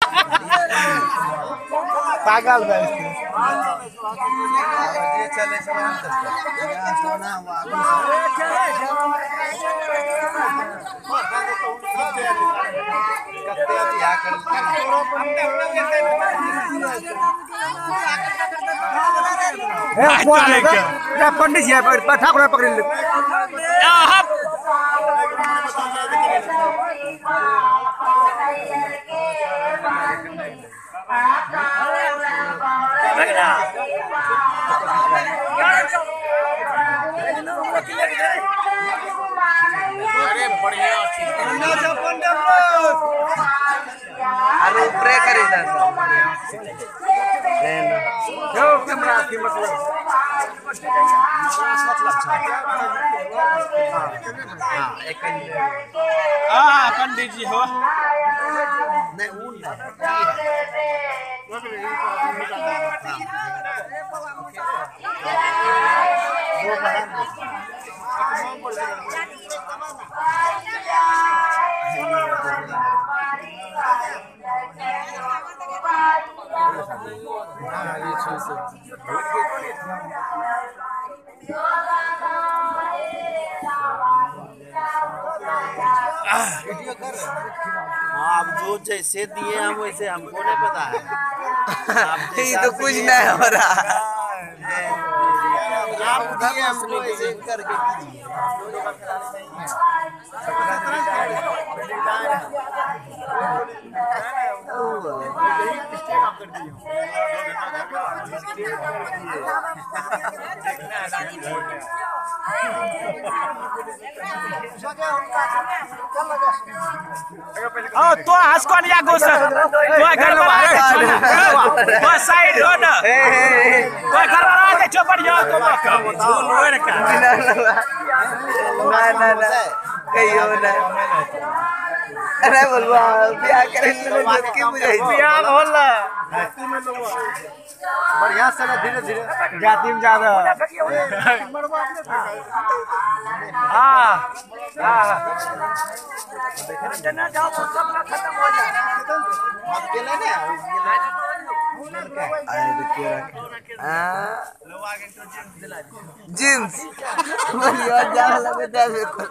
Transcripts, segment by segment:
पागल बन पंडित जी ठाकुर पकड़ ले अरे बढ़िया अरे ऊपर करी जो कैमरा की मतलब पंडित जी हो नहीं ऊन आप जो जैसे दिए हम वैसे हमको नहीं पता है। ये तो कुछ नहीं हो रहा आप दिए हमको ऐसे करके कीजिए। तो हंसको नहीं आगो सर तो घर वाला तो साइड हो ना तो घर वाला के चौपड़ जाओ तो झूल रोए का ना कहीं हो ना अरे बोलवा ब्याह करेंगे तो की बुझाई बियाह होला बढ़िया से धीरे धीरे जाति में ज्यादा हां ना जाओ सब खत्म हो जाए। आप गेले ना जींस बोलियो जा लगे जावे को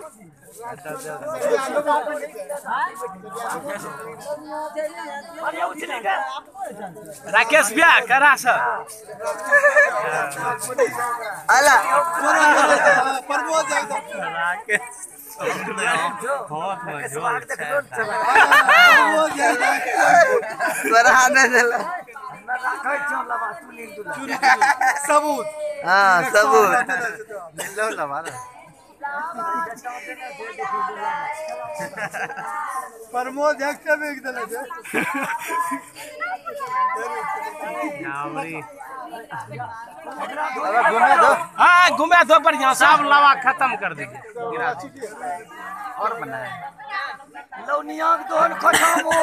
राकेश ब्याह करा स अला राकेश सराहना चला सबूत हाँ सबूत प्रमोद हाँ घूमे तो बढ़िया सब लवा खत्म कर दीजिए और बनाए लौनिया दोन खटामो